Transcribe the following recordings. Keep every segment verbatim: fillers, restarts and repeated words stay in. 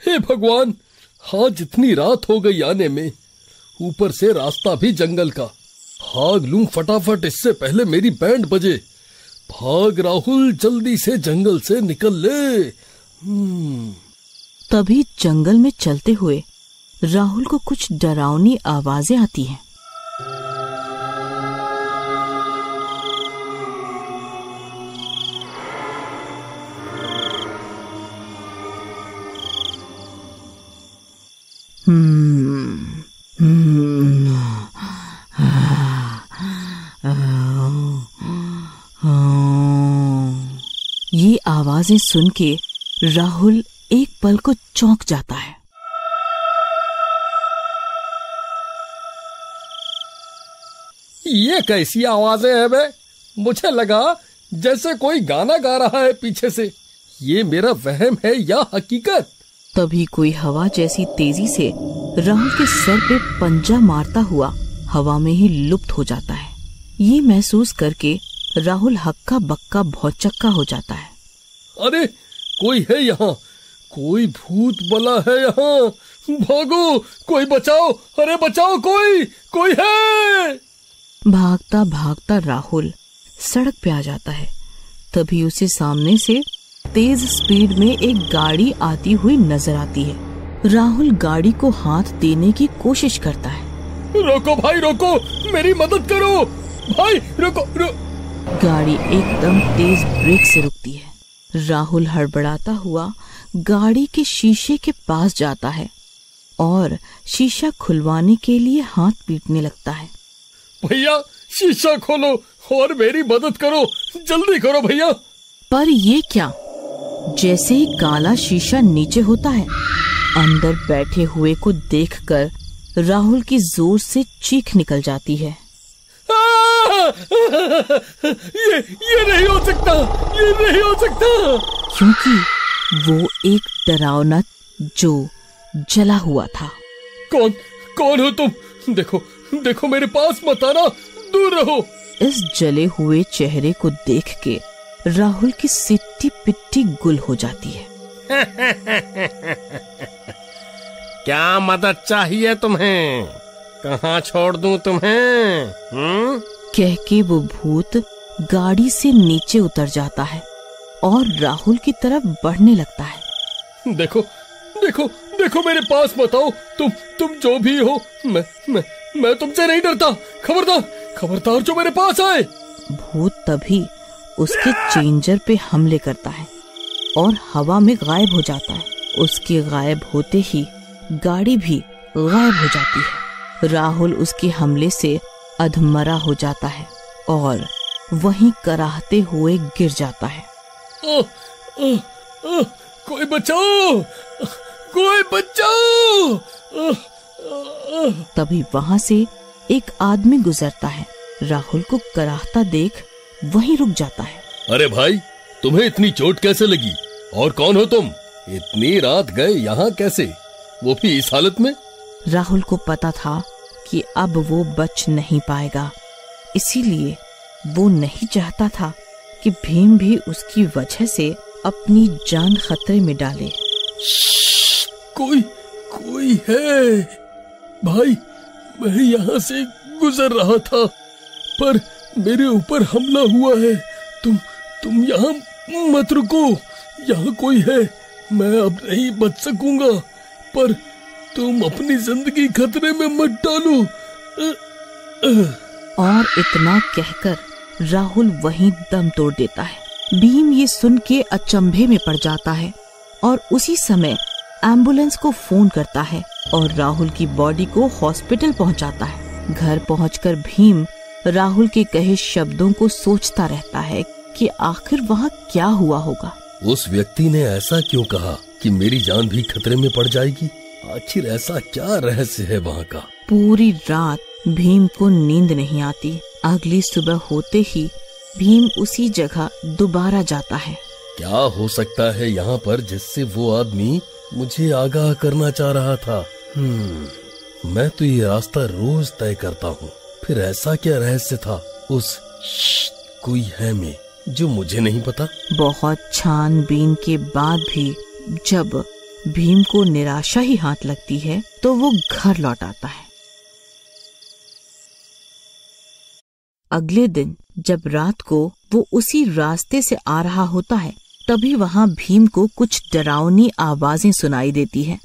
हे भगवान, आज इतनी रात हो गई आने में, ऊपर से रास्ता भी जंगल का। भाग लूं फटाफट इससे पहले मेरी बैंड बजे। भाग राहुल, जल्दी से जंगल से निकल ले। हम्म। तभी जंगल में चलते हुए राहुल को कुछ डरावनी आवाजें आती हैं। हम्म हम्म ये आवाजें सुन के राहुल एक पल को चौंक जाता है। ये कैसी आवाजें हैं बे? मुझे लगा जैसे कोई गाना गा रहा है पीछे से। ये मेरा वहम है या हकीकत? तभी कोई हवा जैसी तेजी से राहुल के सर पे पंजा मारता हुआ हवा में ही लुप्त हो जाता है। ये महसूस करके राहुल हक्का बक्का भौचक्का हो जाता है। अरे कोई है यहाँ, कोई भूत बला है यहाँ। भागो, कोई बचाओ, अरे बचाओ, कोई कोई है। भागता भागता राहुल सड़क पे आ जाता है। तभी उसे सामने से तेज स्पीड में एक गाड़ी आती हुई नजर आती है। राहुल गाड़ी को हाथ देने की कोशिश करता है। रोको भाई, रोको, मेरी मदद करो भाई, रोको रो... गाड़ी एकदम तेज ब्रेक से रुकती है। राहुल हड़बड़ाता हुआ गाड़ी के शीशे के पास जाता है और शीशा खुलवाने के लिए हाथ पीटने लगता है। भैया शीशा खोलो और मेरी मदद करो, जल्दी करो भैया। पर ये क्या, जैसे ही काला शीशा नीचे होता है, अंदर बैठे हुए को देखकर राहुल की जोर से चीख निकल जाती है। ये ये नहीं हो सकता, ये नहीं हो सकता। क्योंकि वो एक डरावना जो जला हुआ था। कौन कौन हो तुम? देखो देखो, मेरे पास मत आना, दूर रहो। इस जले हुए चेहरे को देख के राहुल की सिट्टी पिट्टी गुल हो जाती है। क्या मदद चाहिए तुम्हें? कहाँ छोड़ दूं तुम्हें? हम्म? कह के वो भूत गाड़ी से नीचे उतर जाता है और राहुल की तरफ बढ़ने लगता है। देखो देखो देखो, मेरे पास मत आओ, तुम तुम जो भी हो, मैं मैं मैं तुमसे नहीं डरता। खबरदार खबरदार, जो मेरे पास आए। भूत तभी उसके चेंजर पे हमले करता है और हवा में गायब हो जाता है। उसके गायब होते ही गाड़ी भी गायब हो जाती है। राहुल उसके हमले से अधमरा हो जाता है और वहीं कराहते हुए गिर जाता है। आ, आ, आ, कोई बचाओ, कोई बचाओ। आ, आ, आ। तभी वहां से एक आदमी गुजरता है। राहुल को कराहता देख वहीं रुक जाता है। अरे भाई, तुम्हें इतनी चोट कैसे लगी? और कौन हो तुम? इतनी रात गए यहाँ कैसे, वो भी इस हालत में? राहुल को पता था कि अब वो बच नहीं पाएगा, इसीलिए वो नहीं चाहता था कि भीम भी उसकी वजह से अपनी जान खतरे में डाले। कोई कोई है भाई, मैं यहाँ से गुजर रहा था पर मेरे ऊपर हमला हुआ है। तुम तुम यहाँ मत रुको, यहाँ कोई है, मैं अब नहीं बच सकूंगा, पर तुम अपनी जिंदगी खतरे में मत डालो। और इतना कहकर राहुल वहीं दम तोड़ देता है। भीम ये सुन के अचंभे में पड़ जाता है और उसी समय एम्बुलेंस को फोन करता है और राहुल की बॉडी को हॉस्पिटल पहुंचाता है। घर पहुंचकर भीम राहुल के कहे शब्दों को सोचता रहता है कि आखिर वहाँ क्या हुआ होगा। उस व्यक्ति ने ऐसा क्यों कहा कि मेरी जान भी खतरे में पड़ जाएगी? आखिर ऐसा क्या रहस्य है वहाँ का? पूरी रात भीम को नींद नहीं आती। अगली सुबह होते ही भीम उसी जगह दोबारा जाता है। क्या हो सकता है यहाँ पर जिससे वो आदमी मुझे आगाह करना चाह रहा था? हम्म, मैं तो ये रास्ता रोज तय करता हूँ, फिर ऐसा क्या रहस्य था उस कोई है में जो मुझे नहीं पता? बहुत छानबीन के बाद भी जब भीम को निराशा ही हाथ लगती है तो वो घर लौट आता है। अगले दिन जब रात को वो उसी रास्ते से आ रहा होता है, तभी वहाँ भीम को कुछ डरावनी आवाजें सुनाई देती है।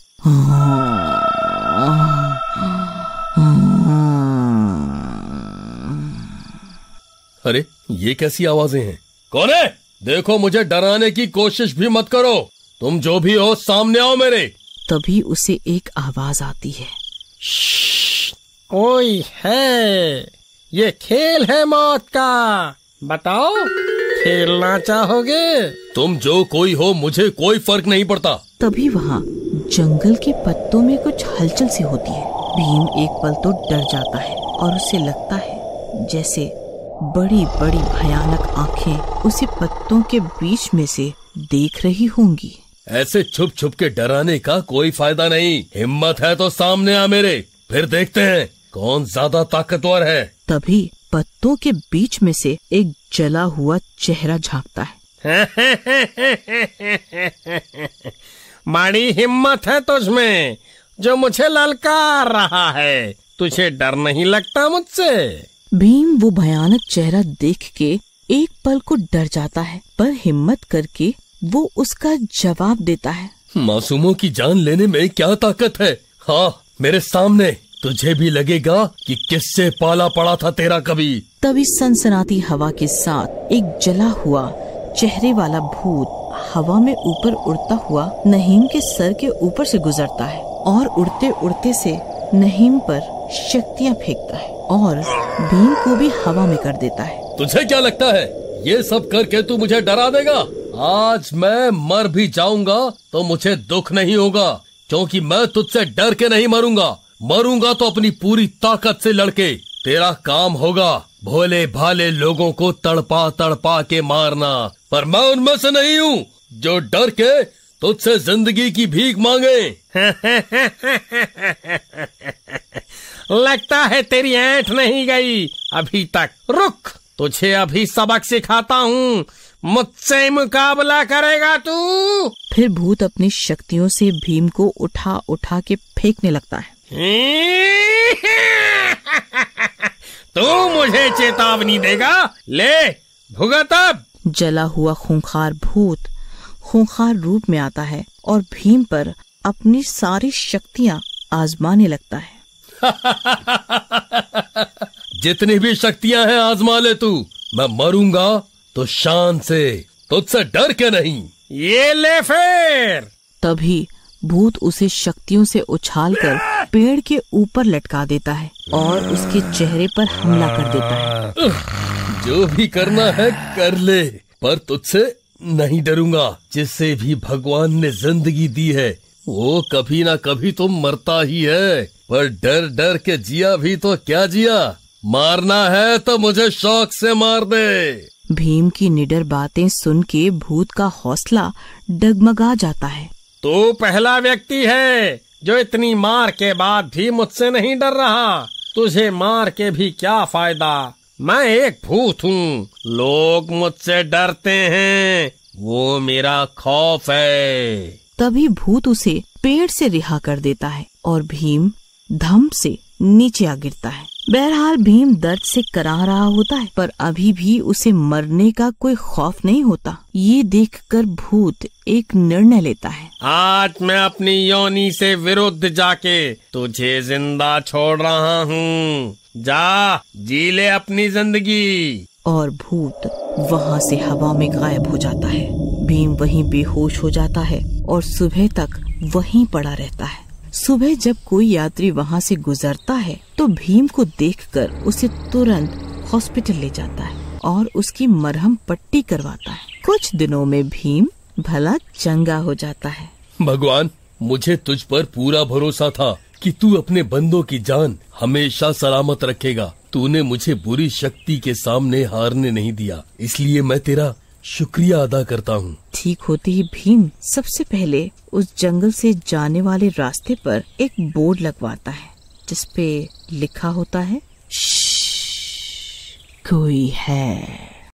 अरे ये कैसी आवाजें हैं? कौन है? देखो, मुझे डराने की कोशिश भी मत करो। तुम जो भी हो सामने आओ मेरे। तभी उसे एक आवाज आती है। कोई है? ये खेल है मौत का, बताओ खेलना चाहोगे? तुम जो कोई हो मुझे कोई फर्क नहीं पड़ता। तभी वहाँ जंगल के पत्तों में कुछ हलचल सी होती है। भीम एक पल तो डर जाता है और उसे लगता है जैसे बड़ी बड़ी भयानक आंखें उसे पत्तों के बीच में से देख रही होंगी। ऐसे छुप छुप के डराने का कोई फायदा नहीं। हिम्मत है तो सामने आ मेरे, फिर देखते हैं कौन ज्यादा ताकतवर है। तभी पत्तों के बीच में से एक जला हुआ चेहरा झांकता है। बड़ी हिम्मत है तुझमें जो मुझे ललकार रहा है। तुझे डर नहीं लगता मुझसे? भीम वो भयानक चेहरा देख के एक पल को डर जाता है, पर हिम्मत करके वो उसका जवाब देता है। मासूमों की जान लेने में क्या ताकत है? हाँ, मेरे सामने। तुझे भी लगेगा कि किससे पाला पड़ा था तेरा कभी। तभी सनसनाती हवा के साथ एक जला हुआ चेहरे वाला भूत हवा में ऊपर उड़ता हुआ नहीम के सर के ऊपर से गुजरता है और उड़ते उड़ते से नहीम पर शक्तियाँ फेंकता है और भीम को भी हवा में कर देता है। तुझे क्या लगता है ये सब करके तू मुझे डरा देगा? आज मैं मर भी जाऊंगा तो मुझे दुख नहीं होगा, क्योंकि मैं तुझसे डर के नहीं मरूंगा। मरूंगा तो अपनी पूरी ताकत से लड़के। तेरा काम होगा भोले भाले लोगों को तड़पा तड़पा के मारना, पर मैं उनमें से नहीं हूँ जो डर के तुझसे जिंदगी की भीख मांगे। लगता है तेरी ऐंठ नहीं गई अभी तक। रुक, तुझे अभी सबक सिखाता हूँ। मुझसे मुकाबला करेगा तू? फिर भूत अपनी शक्तियों से भीम को उठा उठा के फेंकने लगता है। तू मुझे चेतावनी देगा? ले भुगत अब। जला हुआ खूंखार भूत खूंखार रूप में आता है और भीम पर अपनी सारी शक्तियाँ आजमाने लगता है। जितनी भी शक्तियाँ हैं आजमा ले तू। मैं मरूंगा तो शान से, तुझसे डर के नहीं। ये ले फिर। तभी भूत उसे शक्तियों से उछालकर पेड़ के ऊपर लटका देता है और उसके चेहरे पर हमला कर देता है। जो भी करना है कर ले, पर तुझसे नहीं डरूंगा। जिससे भी भगवान ने जिंदगी दी है वो कभी ना कभी तो मरता ही है, पर डर डर के जिया भी तो क्या जिया। मारना है तो मुझे शौक से मार दे। भीम की निडर बातें सुन के भूत का हौसला डगमगा जाता है। तू पहला व्यक्ति है जो इतनी मार के बाद भी मुझसे नहीं डर रहा। तुझे मार के भी क्या फायदा? मैं एक भूत हूँ, लोग मुझसे डरते हैं, वो मेरा खौफ है। तभी भूत उसे पेड़ से रिहा कर देता है और भीम धम से नीचे आ गिरता है। बहरहाल भीम दर्द से कराह रहा होता है, पर अभी भी उसे मरने का कोई खौफ नहीं होता। ये देखकर भूत एक निर्णय लेता है। आज मैं अपनी योनि से विरुद्ध जाके तुझे जिंदा छोड़ रहा हूँ। जा जी ले अपनी जिंदगी। और भूत वहाँ से हवा में गायब हो जाता है। भीम वहीं बेहोश हो जाता है और सुबह तक वहीं पड़ा रहता है। सुबह जब कोई यात्री वहाँ से गुजरता है तो भीम को देखकर उसे तुरंत हॉस्पिटल ले जाता है और उसकी मरहम पट्टी करवाता है। कुछ दिनों में भीम भला चंगा हो जाता है। भगवान, मुझे तुझ पर पूरा भरोसा था कि तू अपने बंदों की जान हमेशा सलामत रखेगा। तूने मुझे बुरी शक्ति के सामने हारने नहीं दिया, इसलिए मैं तेरा शुक्रिया अदा करता हूँ। ठीक होते ही भीम सबसे पहले उस जंगल से जाने वाले रास्ते पर एक बोर्ड लगवाता है जिसपे लिखा होता है, कोई है।